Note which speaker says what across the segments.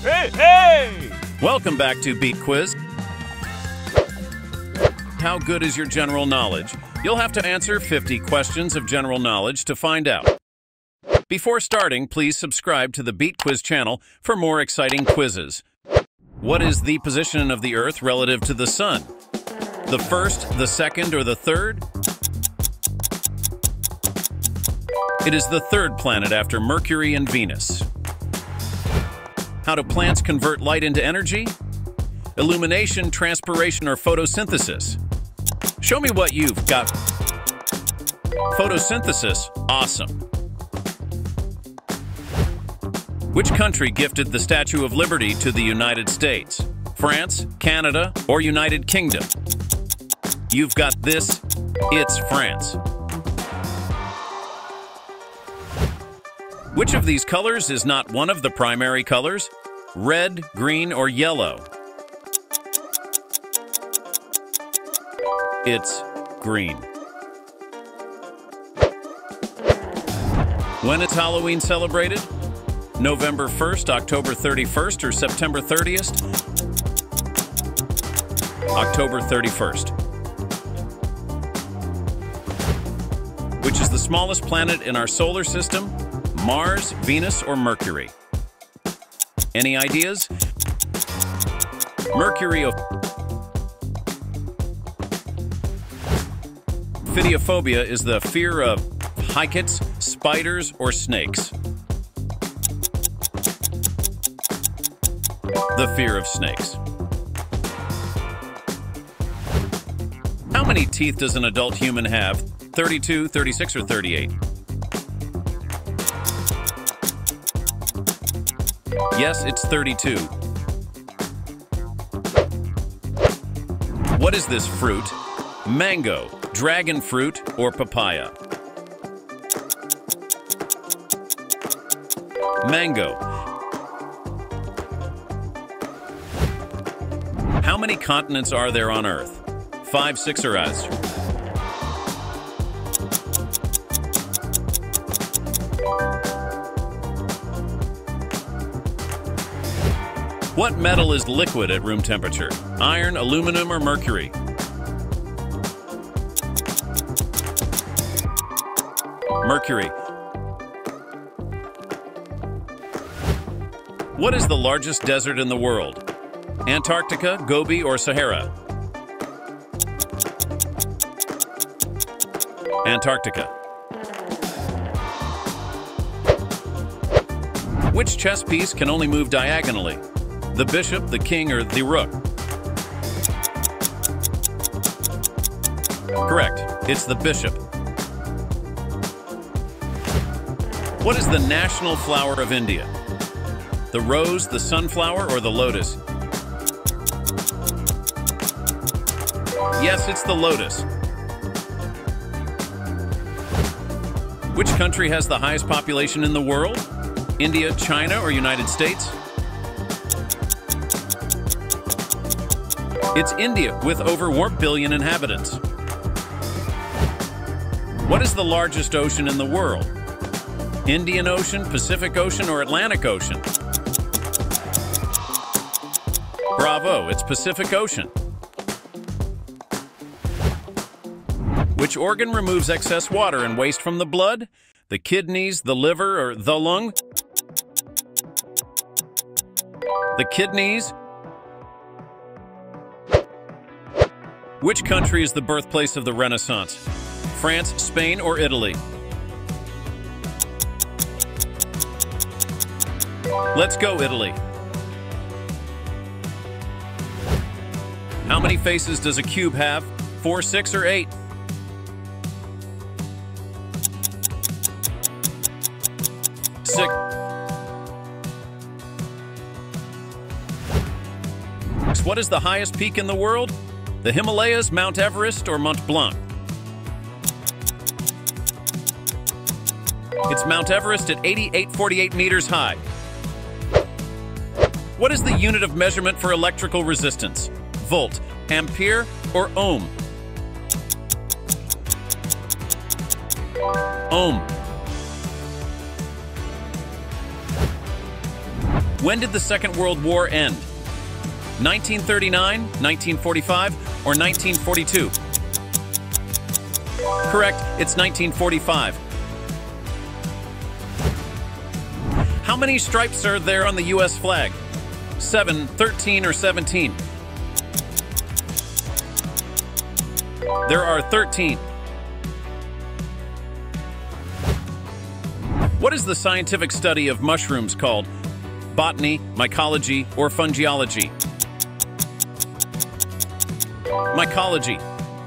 Speaker 1: hey, hey!
Speaker 2: Welcome back to Beat Quiz. How good is your general knowledge? You'll have to answer 50 questions of general knowledge to find out. Before starting, please subscribe to the Beat Quiz channel for more exciting quizzes. What is the position of the Earth relative to the Sun? The first, the second, or the third? It is the third planet after Mercury and Venus. How do plants convert light into energy? Illumination, transpiration, or photosynthesis? Show me what you've got. Photosynthesis, awesome. Which country gifted the Statue of Liberty to the United States? France, Canada, or United Kingdom? You've got this. It's France. Which of these colors is not one of the primary colors? Red, green, or yellow? It's green. When is Halloween celebrated? November 1st, October 31st, or September 30th? October 31st. Which is the smallest planet in our solar system? Mars, Venus, or Mercury? Any ideas? Mercury. Phidiaphobia is the fear of heights, spiders, or snakes. The fear of snakes. How many teeth does an adult human have? 32, 36, or 38? Yes, it's 32. What is this fruit? Mango, dragon fruit, or papaya? Mango. How many continents are there on Earth? 5, 6, or as? What metal is liquid at room temperature? Iron, aluminum, or mercury? Mercury. What is the largest desert in the world? Antarctica, Gobi, or Sahara? Antarctica. Which chess piece can only move diagonally? The bishop, the king, or the rook? Correct. It's the bishop. What is the national flower of India? The rose, the sunflower, or the lotus? Yes, it's the lotus. Which country has the highest population in the world? India, China, or United States? It's India, with over 1 billion inhabitants. What is the largest ocean in the world? Indian Ocean, Pacific Ocean, or Atlantic Ocean? Bravo, it's Pacific Ocean. Which organ removes excess water and waste from the blood? The kidneys, the liver, or the lung? The kidneys. Which country is the birthplace of the Renaissance? France, Spain, or Italy? Let's go, Italy. How many faces does a cube have? 4, 6, or 8? 6. What is the highest peak in the world? The Himalayas, Mount Everest, or Mont Blanc? It's Mount Everest at 8,848 meters high. What is the unit of measurement for electrical resistance? Volt, ampere, or ohm? Ohm. When did the Second World War end? 1939, 1945, or 1942? Correct, it's 1945. How many stripes are there on the U.S. flag? 7, 13, or 17? There are 13. What is the scientific study of mushrooms called? Botany, mycology, or fungiology? Mycology.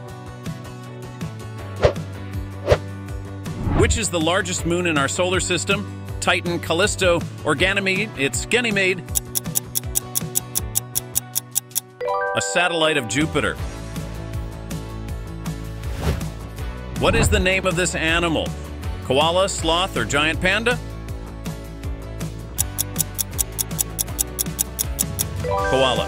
Speaker 2: Which is the largest moon in our solar system? Titan, Callisto, or Ganymede? It's Ganymede. A satellite of Jupiter. What is the name of this animal? Koala, sloth, or giant panda? Koala.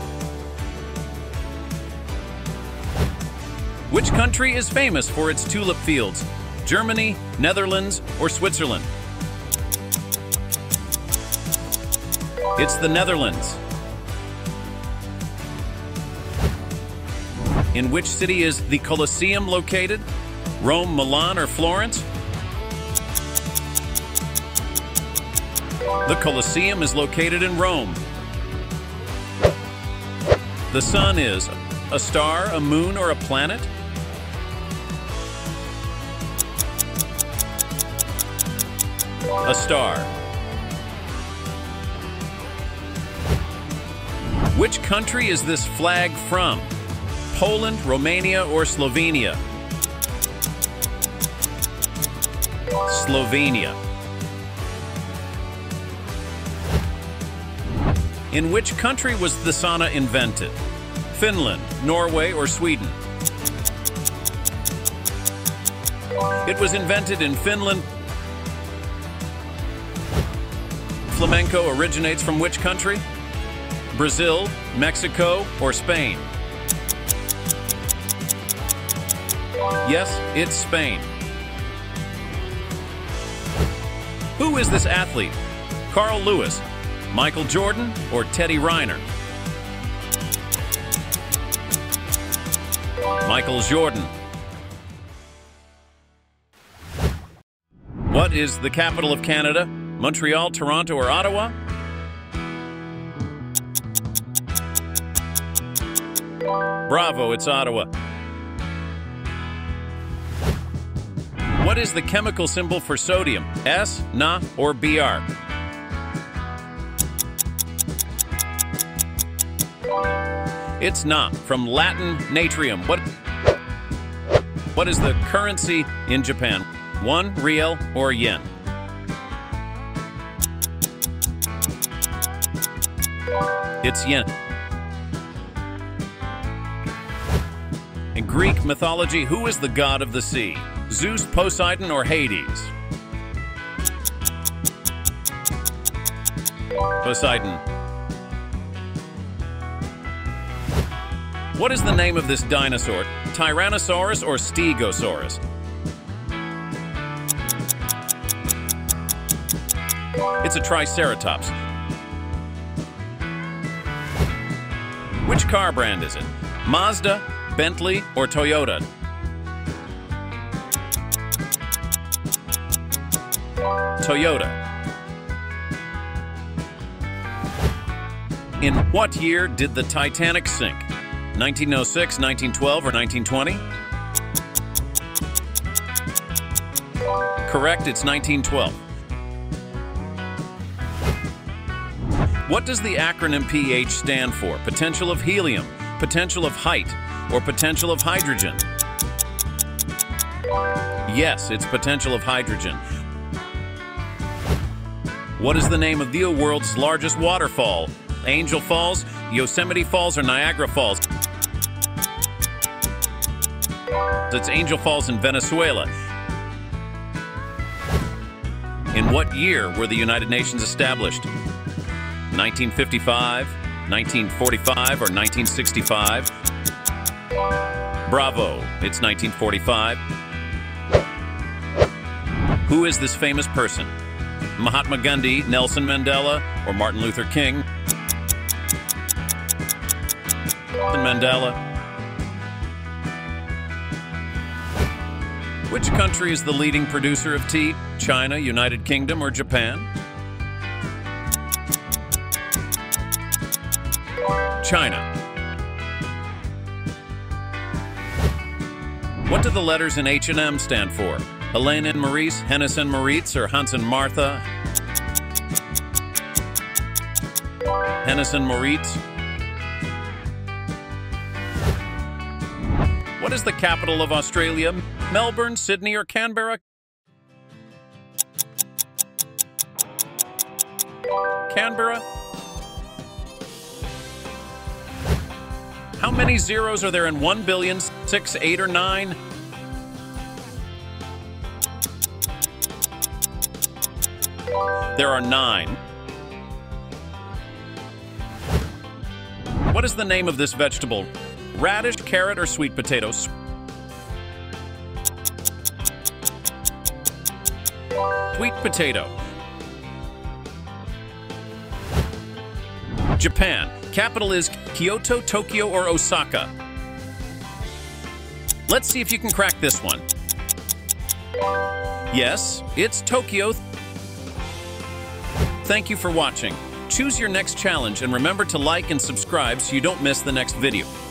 Speaker 2: Which country is famous for its tulip fields? Germany, Netherlands, or Switzerland? It's the Netherlands. In which city is the Colosseum located? Rome, Milan, or Florence? The Colosseum is located in Rome. The sun is a star, a moon, or a planet? A star. Which country is this flag from? Poland, Romania, or Slovenia? Slovenia. In which country was the sauna invented? Finland, Norway, or Sweden? It was invented in Finland. Flamenco originates from which country? Brazil, Mexico, or Spain? Yes, it's Spain. Who is this athlete? Carl Lewis, Michael Jordan, or Teddy Riner? Michael Jordan. What is the capital of Canada? Montreal, Toronto, or Ottawa? Bravo, it's Ottawa. What is the chemical symbol for sodium? S, Na, or Br? It's Na, from Latin natrium. What is the currency in Japan? Won, riel, or yen? It's yen. In Greek mythology, who is the god of the sea? Zeus, Poseidon, or Hades? Poseidon. What is the name of this dinosaur? Tyrannosaurus or Stegosaurus? It's a Triceratops. Which car brand is it? Mazda, Bentley, or Toyota? Toyota. In what year did the Titanic sink? 1906, 1912, or 1920? Correct, it's 1912. What does the acronym pH stand for? Potential of helium, potential of height, or potential of hydrogen? Yes, it's potential of hydrogen. What is the name of the world's largest waterfall? Angel Falls, Yosemite Falls, or Niagara Falls? It's Angel Falls in Venezuela. In what year were the United Nations established? 1955, 1945, or 1965? Bravo, it's 1945. Who is this famous person? Mahatma Gandhi, Nelson Mandela, or Martin Luther King? Mandela. Which country is the leading producer of tea? China, United Kingdom, or Japan? China. What do the letters in H&M stand for? Helene and Maurice, Hennes and Moritz, or Hans and Martha? Hennes and Moritz. What is the capital of Australia? Melbourne, Sydney, or Canberra? Canberra. How many zeros are there in 1 billion, 6, 8, or 9? There are 9. What is the name of this vegetable? Radish, carrot, or sweet potatoes? Sweet potato. Japan. Capital is Kyoto, Tokyo, or Osaka? Let's see if you can crack this one. Yes, it's Tokyo. Thank you for watching. Choose your next challenge and remember to like and subscribe so you don't miss the next video.